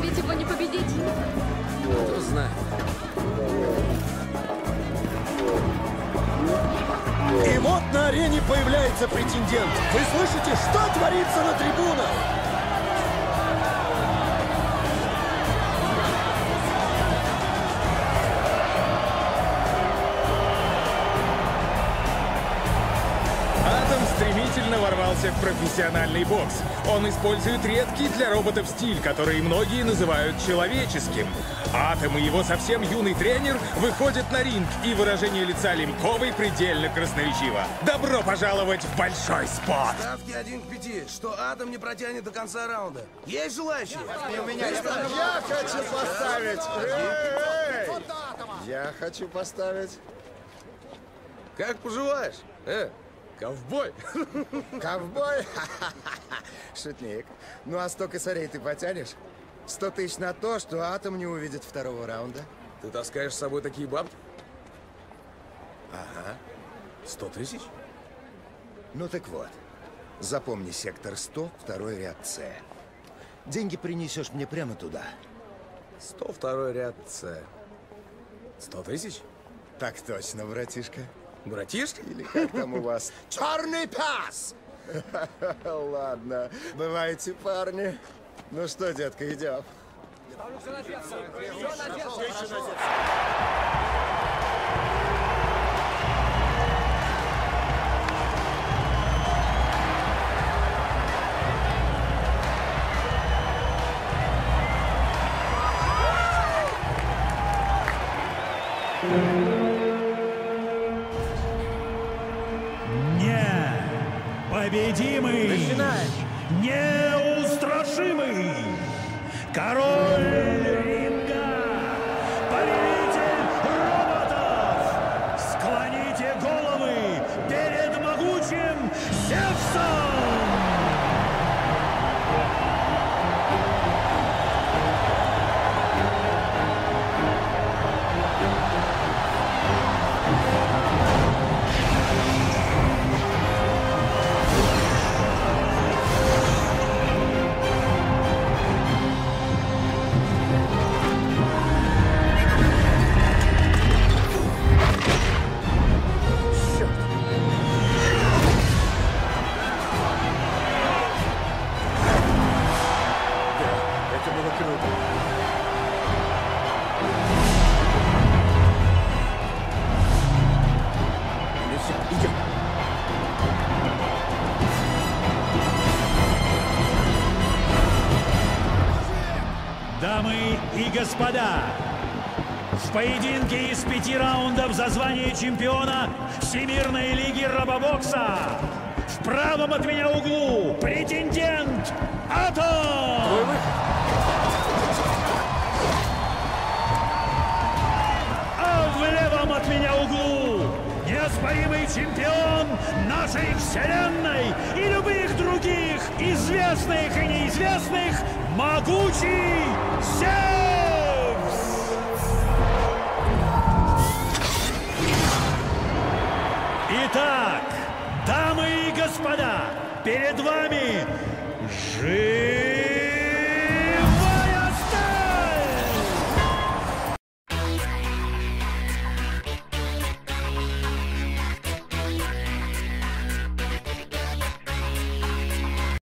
ведь его не победить. Кто знает. И вот на арене появляется претендент. Вы слышите, что творится на трибунах? Атом стремительно ворвался в профессиональный бокс. Он использует редкий для роботов стиль, который многие называют человеческим. Атом и его совсем юный тренер выходят на ринг, и выражение лица Лемковой предельно красноречиво. Добро пожаловать в большой спорт! Ставки 1 к 5, что Атом не протянет до конца раунда. Есть желающие? Я хочу поставить! Я хочу поставить! Как поживаешь? Ковбой! Ковбой? Шутник. Ну а 100 косарей ты потянешь? 100 тысяч на то, что Атом не увидит второго раунда. Ты таскаешь с собой такие бабки? Ага. 100 тысяч? Ну так вот. Запомни сектор 100, второй ряд С. Деньги принесешь мне прямо туда. 102 ряд С. 100 тысяч? Так точно, братишка. Братишка? Или как там у вас? Черный пас! Ладно, бывайте, парни. Ну что, детка, идем. Победимый, неустрашимый, король ринга, повелитель роботов, склоните головы перед могучим Зевсом! Дамы и господа, в поединке из 5 раундов за звание чемпиона Всемирной лиги робобокса в правом от меня углу претендент Атом! А в левом от меня углу неоспоримый чемпион нашей вселенной и любых других известных и неизвестных могучий Зевс! Итак, дамы и господа, перед вами